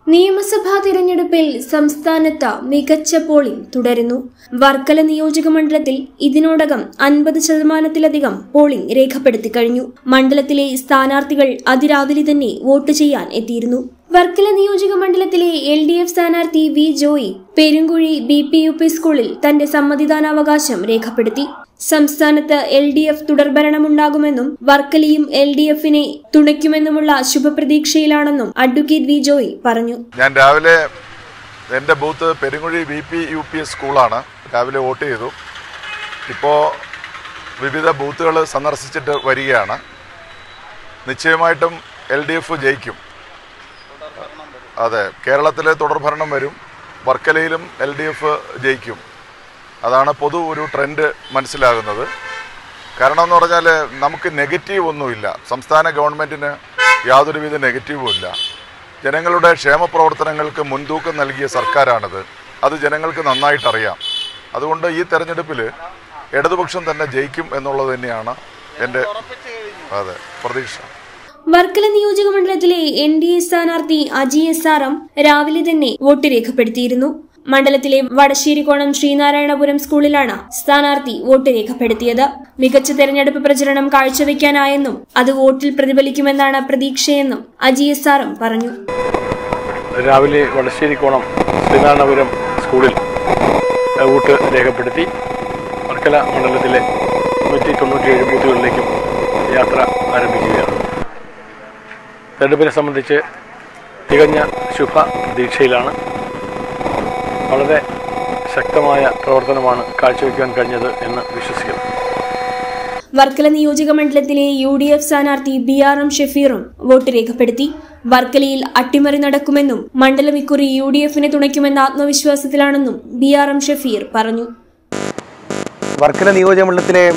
നിയമസഭാ തിരഞ്ഞെടുപ്പിൽ സംസ്ഥാനത്ത് മികച്ച പോളിംഗ് തുടരുന്നു. വർക്കല നിയോജക മണ്ഡലത്തിൽ ഇതിനോടകം 50% പോളിംഗ് രേഖപ്പെടുത്തി കഴിഞ്ഞു. മണ്ഡലത്തിലെ സ്ഥാനാർത്ഥികൾ അതിരാവിലെ തന്നെ വോട്ട് ചെയ്യാൻ എത്തിയിരുന്നു. വർക്കല നിയോജക മണ്ഡലത്തിലെ LDF സ്ഥാനാർത്ഥി വി ജോയി പെരുങ്കുഴി BP-UP സ്കൂളിൽ തന്റെ സമ്മതിദാനാവകാശം രേഖപ്പെടുത്തി. സംസ്ഥാനത്ത് LDF തുടർഭരണമുണ്ടാകുമെന്നും വർക്കലയും LDF-നെ തുണയ്ക്കുമെന്നുമുള്ള ശുഭപ്രതീക്ഷയിലാണെന്നും അഡ്വക്കേറ്റ് വി ജോയി പറഞ്ഞു. ഞാൻ രാവിലെ എന്റെ ബൂത്ത് പെരുങ്കുഴി BP-UP സ്കൂളാണ്. രാവിലെ വോട്ട് ചെയ്തു. ഇപ്പോൾ വിവിധ ബൂത്തുകൾ സന്ദർശിച്ചിട്ട് വരികയാണ്. നിശ്ചയമായിട്ടും LDF ജയിക്കും. അതെ, കേരളത്തിലെ തുടർഭരണം വരും. വർക്കലയിലും LDF ജയിക്കും. അതാണ് പൊതു ഒരു ട്രെൻഡ് മനസ്സിലാകുന്നത്. കാരണം എന്ന് പറഞ്ഞാൽ നമുക്ക് നെഗറ്റീവ് ഒന്നുമില്ല. സംസ്ഥാന ഗവൺമെൻറ്റിന് യാതൊരുവിധ നെഗറ്റീവും ഇല്ല. ജനങ്ങളുടെ ക്ഷേമ പ്രവർത്തനങ്ങൾക്ക് മുൻതൂക്കം നൽകിയ സർക്കാരാണിത്. അത് ജനങ്ങൾക്ക് നന്നായിട്ടറിയാം. അതുകൊണ്ട് ഈ തെരഞ്ഞെടുപ്പിൽ ഇടതുപക്ഷം തന്നെ ജയിക്കും എന്നുള്ളത് തന്നെയാണ് എൻ്റെ പ്രതീക്ഷ. വർക്കല നിയോജക മണ്ഡലത്തിലെ NDA സ്ഥാനാർത്ഥി അജി SRM രാവിലെ തന്നെ വോട്ട് രേഖപ്പെടുത്തിയിരുന്നു. മണ്ഡലത്തിലെ വടശ്ശേരിക്കോണം ശ്രീനാരായണപുരം സ്കൂളിലാണ് സ്ഥാനാർത്ഥി വോട്ട് രേഖപ്പെടുത്തിയത്. മികച്ച തെരഞ്ഞെടുപ്പ് പ്രചരണം കാഴ്ചവെക്കാനായെന്നും അത് വോട്ടിൽ പ്രതിഫലിക്കുമെന്നാണ് പ്രതീക്ഷയെന്നും അജി SRM പറഞ്ഞു. രാവിലെ വടശ്ശേരിക്കോണം ശ്രീനാരായണപുരം സ്കൂളിൽ വോട്ട് രേഖപ്പെടുത്തി. വർക്കല മണ്ഡലത്തിലെ 197 ബൂത്തുകളിലേക്കും യാത്ര ആരംഭിക്കുകയാണ്. തെരഞ്ഞെടുപ്പിനെ സംബന്ധിച്ച് തികഞ്ഞ ശുഭ പ്രതീക്ഷയിലാണ്. വളരെ ശക്തമായ പ്രവർത്തനമാണ് കാഴ്ചവെക്കാൻ കഴിഞ്ഞത് എന്ന് വിശ്വസിക്കുന്നു. വർക്കല നിയോജക മണ്ഡലത്തിലെ UDF സ്ഥാനാർത്ഥി BRM ഷഫീറും വോട്ട് രേഖപ്പെടുത്തി. വർക്കലയിൽ അട്ടിമറി നടക്കുമെന്നും മണ്ഡലം ഇക്കുറി UDF-നെ തുണയ്ക്കുമെന്ന ആത്മവിശ്വാസത്തിലാണെന്നും BRM ഷഫീർ പറഞ്ഞു. വർക്കല നിയോജക മണ്ഡലത്തിലെ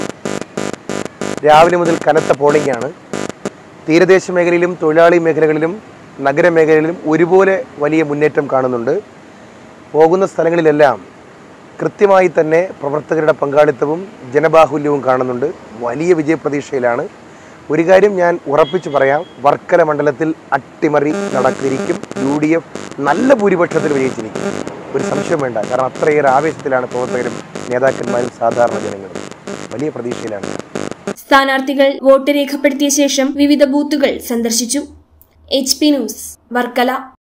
രാവിലെ മുതൽ കനത്ത പോളിംഗ് ആണ്. തീരദേശ മേഖലയിലും തൊഴിലാളി മേഖലകളിലും നഗരമേഖലകളിലും ഒരുപോലെ വലിയ മുന്നേറ്റം കാണുന്നുണ്ട്. പോകുന്ന സ്ഥലങ്ങളിലെല്ലാം കൃത്യമായി തന്നെ പ്രവർത്തകരുടെ പങ്കാളിത്തവും ജനബാഹുല്യവും കാണുന്നുണ്ട്. വലിയ വിജയപ്രതീക്ഷയിലാണ്. ഒരു കാര്യം ഞാൻ ഉറപ്പിച്ചു പറയാം, വർക്കല മണ്ഡലത്തിൽ അട്ടിമറി നടത്തിയിരിക്കും. UDF നല്ല ഭൂരിപക്ഷത്തിൽ വിജയിച്ചിരിക്കും. ഒരു സംശയം വേണ്ട. കാരണം അത്രയേറെ ആവേശത്തിലാണ് പ്രവർത്തകരും നേതാക്കന്മാരും സാധാരണ ജനങ്ങളും. വലിയ പ്രതീക്ഷയിലാണ്. സ്ഥാനാർത്ഥികൾ വോട്ട് രേഖപ്പെടുത്തിയ ശേഷം വിവിധ ബൂത്തുകൾ സന്ദർശിച്ചു. HP news Varkala.